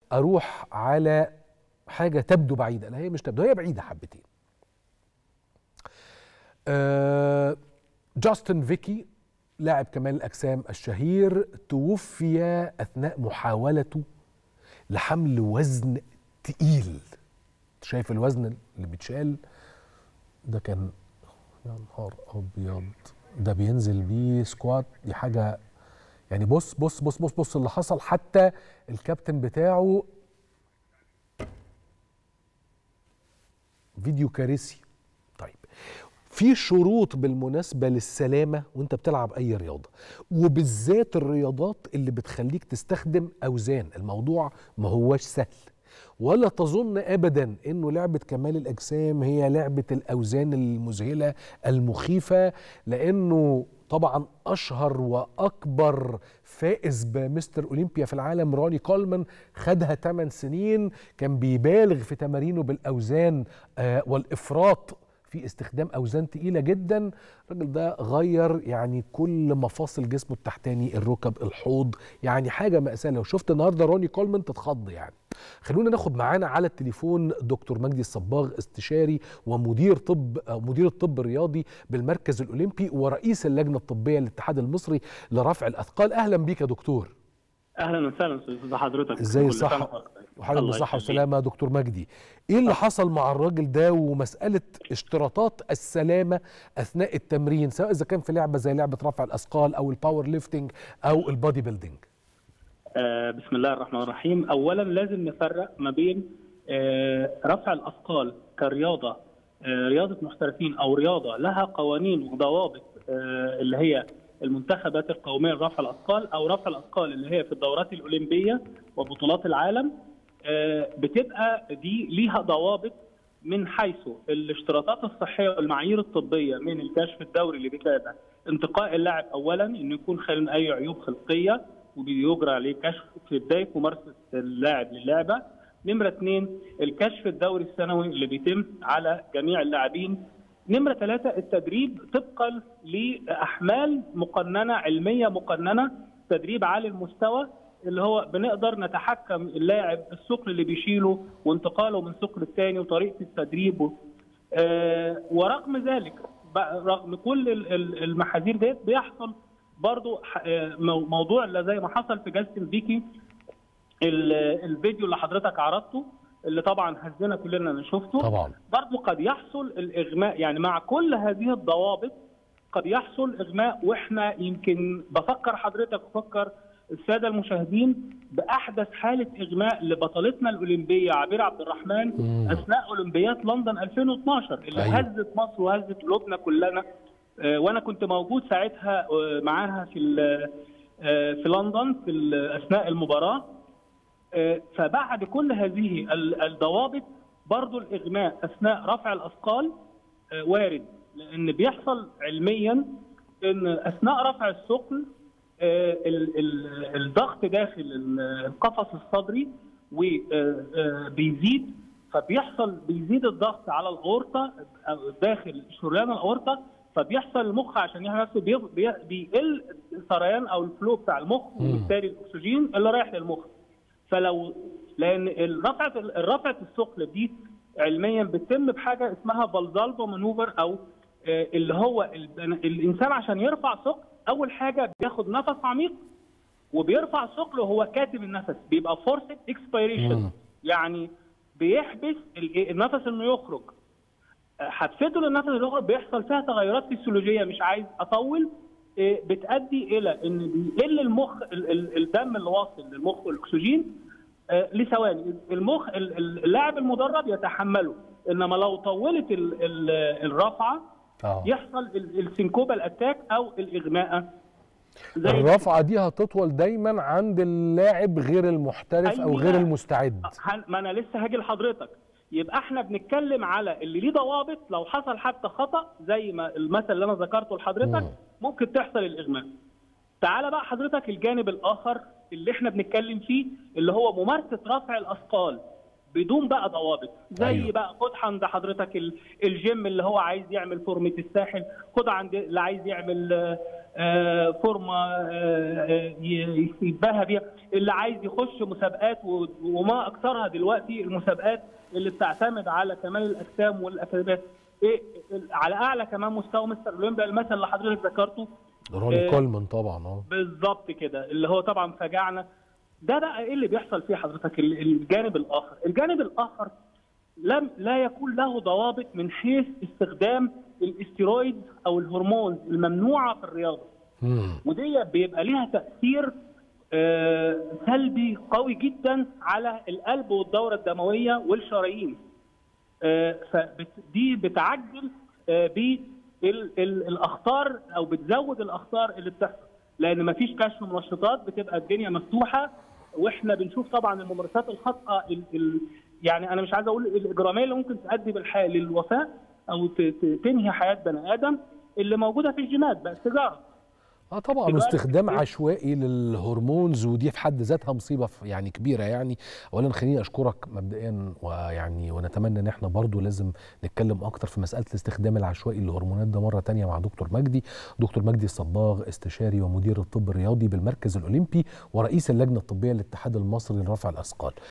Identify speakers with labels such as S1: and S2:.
S1: اروح على حاجه تبدو بعيده، لا هي مش تبدو، هي بعيده حبتين. جاستن فيكي لاعب كمال الاجسام الشهير توفي اثناء محاولته لحمل وزن تقيل. شايف الوزن اللي بيتشال ده؟ كان يا نهار ابيض، ده بينزل بيه سكوات، دي حاجه يعني. بص بص بص بص بص اللي حصل، حتى الكابتن بتاعه فيديو كارثي. طيب، في شروط بالمناسبة للسلامة وانت بتلعب اي رياضة، وبالذات الرياضات اللي بتخليك تستخدم اوزان. الموضوع ما هوش سهل، ولا تظن ابدا انه لعبة كمال الاجسام هي لعبة الاوزان المذهلة المخيفة، لانه طبعا اشهر واكبر فائز بمستر اولمبيا في العالم روني كولمان خدها 8 سنين، كان بيبالغ في تمارينه بالاوزان والافراط في استخدام اوزان تقيله جدا. الراجل ده غير يعني كل مفاصل جسمه التحتاني، الركب، الحوض، يعني حاجه مأساة. لو شفت النهارده روني كولمان تتخض يعني. خلونا ناخد معانا على التليفون دكتور مجدي الصباغ، استشاري ومدير مدير الطب الرياضي بالمركز الاولمبي ورئيس اللجنه الطبيه للاتحاد المصري لرفع الاثقال. اهلا بيك يا دكتور.
S2: اهلا وسهلا استاذ حضرتك.
S1: ازاي الصحه وحضرتك بالصحه والسلامه يا دكتور مجدي؟ ايه اللي حصل مع الراجل ده ومساله اشتراطات السلامه اثناء التمرين، سواء اذا كان في لعبه زي لعبه رفع الاثقال او الباور ليفتنج او البادي بيلدينج؟
S2: بسم الله الرحمن الرحيم. اولا لازم نفرق ما بين رفع الاثقال كرياضه، رياضه محترفين او رياضه لها قوانين وضوابط اللي هي المنتخبات القوميه لرفع الاثقال، او رفع الاثقال اللي هي في الدورات الاولمبيه وبطولات العالم. بتبقى دي ليها ضوابط من حيث الاشتراطات الصحيه والمعايير الطبيه، من الكشف الدوري اللي بيتابع انتقاء اللاعب اولا انه يكون خالي من اي عيوب خلقيه وبيجرى عليه كشف في بدايه ممارسه اللاعب للعبه. نمره 2 الكشف الدوري السنوي اللي بيتم على جميع اللاعبين. نمرة 3 التدريب طبقا لأحمال مقننة علمية مقننة، تدريب عالي المستوى اللي هو بنقدر نتحكم اللاعب الثقل اللي بيشيله وانتقاله من ثقل الثاني وطريقة التدريب. ورغم ذلك رغم كل المحاذير ديت بيحصل برضو موضوع اللي زي ما حصل في جاستن فيكي، الفيديو اللي حضرتك عرضته اللي طبعا هزنا كلنا اللي شفته.
S1: طبعا
S2: برضه قد يحصل الاغماء، يعني مع كل هذه الضوابط قد يحصل اغماء. واحنا يمكن بفكر حضرتك وفكر الساده المشاهدين باحدث حاله اغماء لبطلتنا الاولمبيه عبير عبد الرحمن اثناء اولمبياد لندن 2012 اللي هزت مصر وهزت قلوبنا كلنا. وانا كنت موجود ساعتها معاها في لندن في اثناء المباراه. فبعد كل هذه الضوابط برضو الإغماء أثناء رفع الأثقال وارد، لأن بيحصل علميا أن أثناء رفع الثقل الضغط داخل القفص الصدري وبيزيد، بيزيد الضغط على الأورطة داخل شريان الأورطة، فبيحصل المخ عشان يحمي نفسه بيقل السريان أو الفلو بتاع المخ وبالتالي الأكسجين اللي رايح للمخ. لان رفعه الثقل دي علميا بتتم بحاجه اسمها فالزالفا مانوفر، او اللي هو الانسان عشان يرفع ثقل اول حاجه بياخد نفس عميق وبيرفع ثقل وهو كاتم النفس، بيبقى فورسد اكسبيريشن، يعني بيحبس النفس انه يخرج. حبسته للنفس اللي يخرج بيحصل فيها تغيرات فسيولوجيه، مش عايز اطول، بتؤدي الى ان بيقل المخ الدم اللي واصل للمخ والاكسجين لثواني. المخ اللاعب المدرب يتحمله، انما لو طولت الرفعه يحصل السنكوبال اتاك او الاغماء.
S1: الرفعه دي هتطول دايما عند اللاعب غير المحترف او غير المستعد.
S2: ما انا لسه هاجي لحضرتك. يبقى احنا بنتكلم على اللي ليه ضوابط، لو حصل حتى خطأ زي ما المثل اللي انا ذكرته لحضرتك ممكن تحصل الاغماء. تعال بقى حضرتك الجانب الاخر اللي احنا بنتكلم فيه اللي هو ممارسة رفع الاثقال بدون بقى ضوابط، زي
S1: أيوه.
S2: بقى خد عند حضرتك الجيم اللي هو عايز يعمل فورمه الساحل، خد عند اللي عايز يعمل فورمه يتباهى بيها، اللي عايز يخش مسابقات وما اكثرها دلوقتي المسابقات اللي بتعتمد على كمال الاجسام والاكاديميات على اعلى كمان مستوى مستر اولمبيا، المثل اللي حضرتك ذكرته
S1: روني كولمان طبعا.
S2: بالظبط كده، اللي هو طبعا فاجعنا. ده بقى ايه اللي بيحصل فيه حضرتك؟ الجانب الاخر لا يكون له ضوابط من حيث استخدام الاستيرويد او الهرمون الممنوعه في الرياضه. ودي بيبقى ليها تاثير سلبي قوي جدا على القلب والدوره الدمويه والشرايين. فدي بتعجل بالاخطار او بتزود الاخطار اللي بتحصل، لان مفيش كشف منشطات، بتبقى الدنيا مفتوحه، واحنا بنشوف طبعا الممارسات الخاطئه يعني انا مش عايز اقول الاجراميه اللي ممكن تؤدي للوفاه او تنهي حياه بني ادم اللي موجوده في الجينات بقى السيجاره.
S1: طبعا، واستخدام عشوائي للهرمونز، ودي في حد ذاتها مصيبه يعني كبيره. يعني اولا خليني اشكرك مبدئيا، ويعني ونتمنى ان احنا برضو لازم نتكلم اكتر في مساله الاستخدام العشوائي للهرمونات ده مره تانية مع دكتور مجدي الصباغ، استشاري ومدير الطب الرياضي بالمركز الاولمبي ورئيس اللجنه الطبيه للاتحاد المصري لرفع الاثقال.